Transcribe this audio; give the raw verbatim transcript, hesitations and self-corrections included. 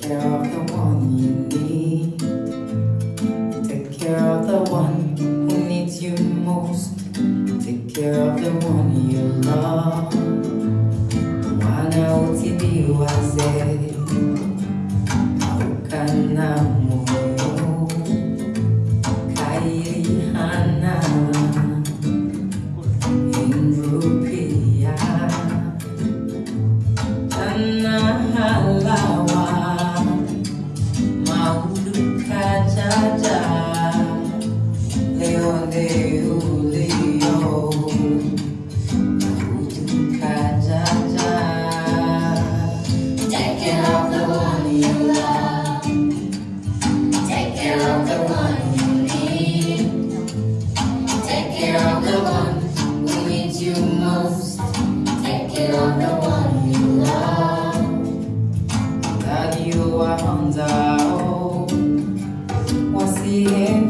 care of the one you need. Take care of the one who needs you most. Take care of the one you love. Wana utiliwaze aukana moyo kairi hana inrupia tana halawa mauduka jaja leo leo leo mauduka jaja. Take care of the one you love. Take care of the one you need. Take care of the one who needs you most. Take care of the one you love. That you are on the wasiye